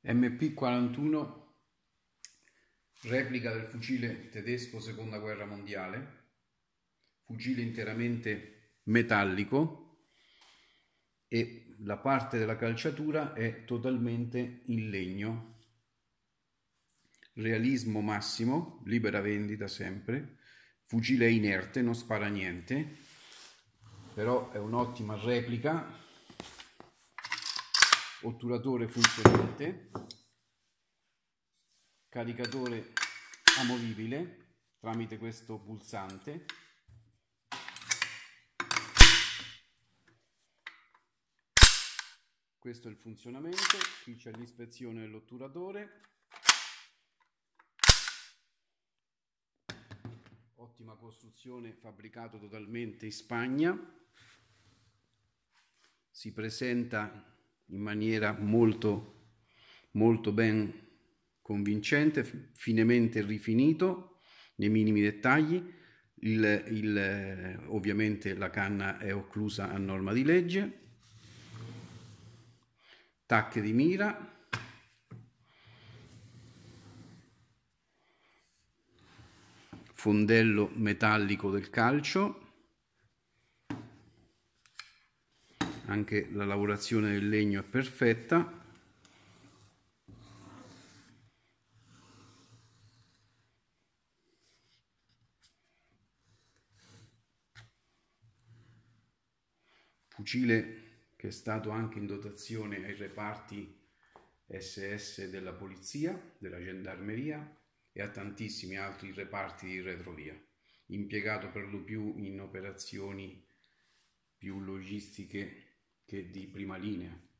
MP41, replica del fucile tedesco seconda guerra mondiale, fucile interamente metallico e la parte della calciatura è totalmente in legno. Realismo massimo, libera vendita sempre, fucile inerte, non spara niente, però è un'ottima replica. Otturatore funzionante, caricatore amovibile tramite questo pulsante, questo è il funzionamento. Qui c'è l'ispezione dell'otturatore, ottima costruzione, fabbricato totalmente in Spagna, si presenta in maniera molto ben convincente, finemente rifinito nei minimi dettagli. Ovviamente la canna è occlusa a norma di legge, tacche di mira, fondello metallico del calcio. Anche la lavorazione del legno è perfetta. Fucile che è stato anche in dotazione ai reparti SS della polizia, della gendarmeria e a tantissimi altri reparti di retrovia, impiegato per lo più in operazioni più logistiche che di prima linea.